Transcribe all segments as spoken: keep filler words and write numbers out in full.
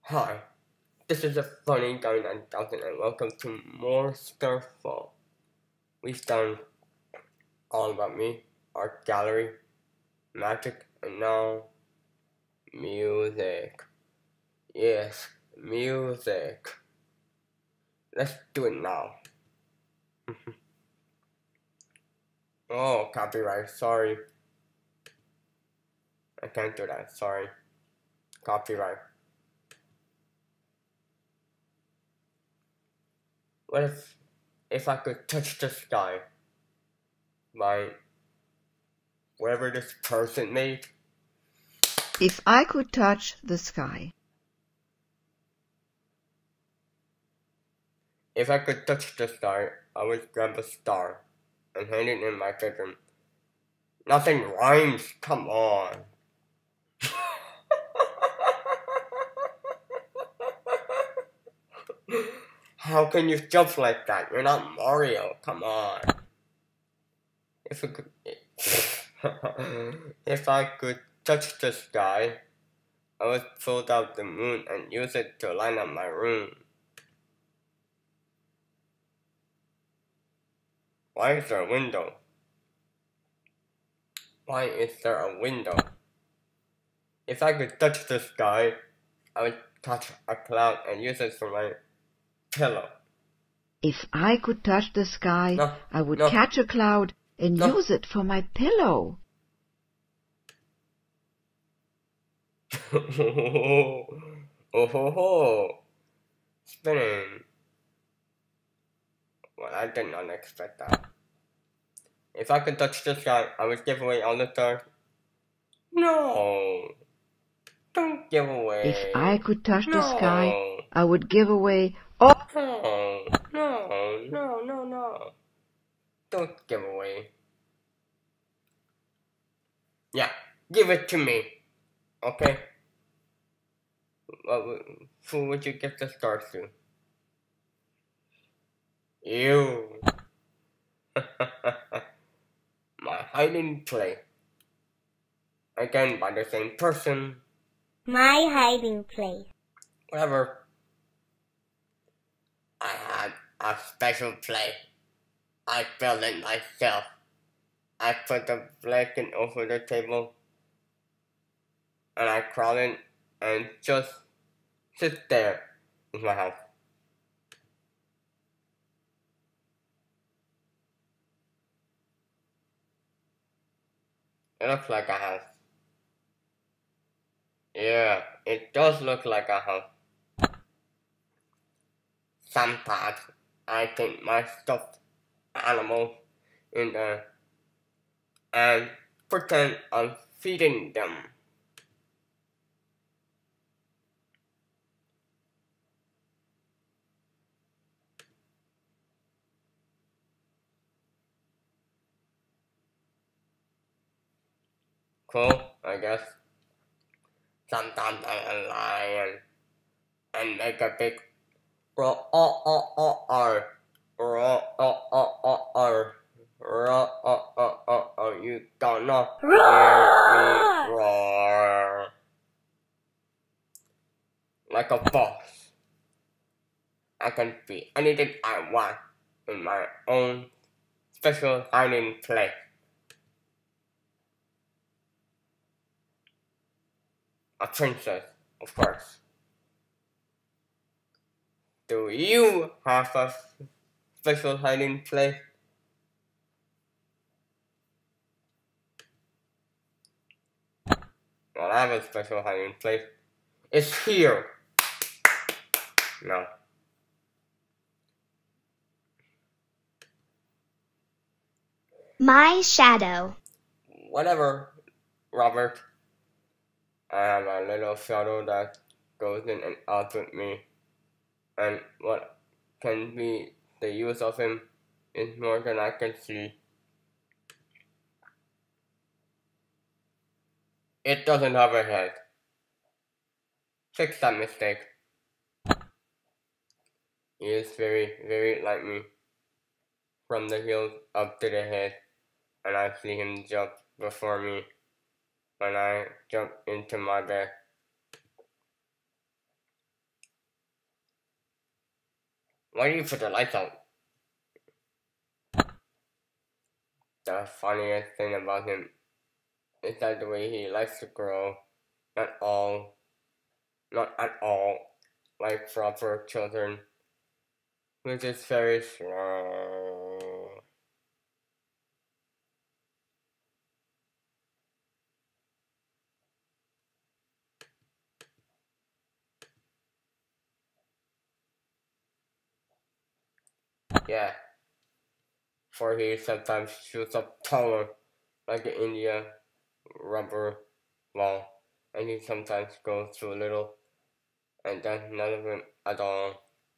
Hi, this is a funny guy nine thousand and welcome to more Starfall. We've done All About Me, Art Gallery, Magic, and now music. Yes, music. Let's do it now. Oh, copyright, sorry. I can't do that, sorry. Copyright. What if, if I could touch the sky by whatever this person made? If I could touch the sky. If I could touch the sky, I would grab a star and hang it in my bedroom. Nothing rhymes, come on. How can you jump like that? You're not Mario, come on. If I could, if I could touch the sky, I would fold out the moon and use it to light up my room. Why is there a window? Why is there a window? If I could touch the sky, I would catch a cloud and use it for my pillow. If I could touch the sky, No, I would no, catch a cloud and no. use it for my pillow. oh ho ho! Spinning. Well, I did not expect that. If I could touch the sky, I would give away all the stars. No! Don't give away. If I could touch no. the sky, I would give away all. No, no, no, no, no. Don't give away. Yeah, give it to me. Okay? What, who would you give the stars to? You. My hiding place. Again by the same person. My hiding place. Whatever. I had a special place. I built it myself. I put the blanket over the table. And I crawl in and just sit there in my house. It looks like a house. Yeah, it does look like a house. Sometimes I take my stuffed animals in there and pretend I'm feeding them. Cool, I guess. Sometimes I'm a lion and make a big roar, oh, oh, oh, oh, roar, oh, oh, oh, oh, roar, oh, oh, oh, oh, you gonna hear me roar like a boss. I can be anything I want in my own special hiding place. A princess, of course. Do you have a special hiding place? Well, I have a special hiding place. It's here. No. My shadow. Whatever, Robert. I have a little shadow that goes in and out with me. And what can be the use of him is more than I can see. It doesn't have a head. Fix that mistake. He is very, very like me. From the heels up to the head. And I see him jump before me when I jump into my bed. Why do you put the lights out? The funniest thing about him is that the way he likes to grow, not all, not at all, like proper children, which is very slow. Yeah, for he sometimes shoots up taller, like the India rubber ball, and he sometimes goes too little, and does none of it at all.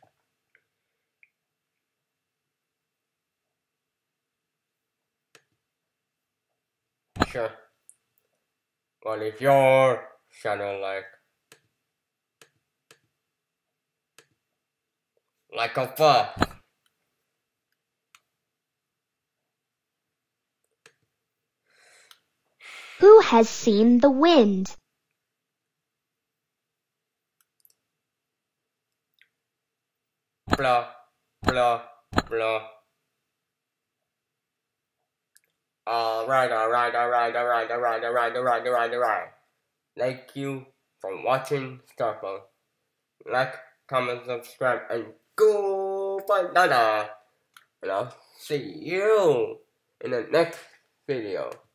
Sure, what is your shadow like? Like a fuck. Who has seen the wind? Blah, blah, blah. Alright, alright, alright, alright, alright, alright, alright, alright, alright. Thank you for watching Starfall. Like, comment, subscribe, and go banana. And I'll see you in the next video.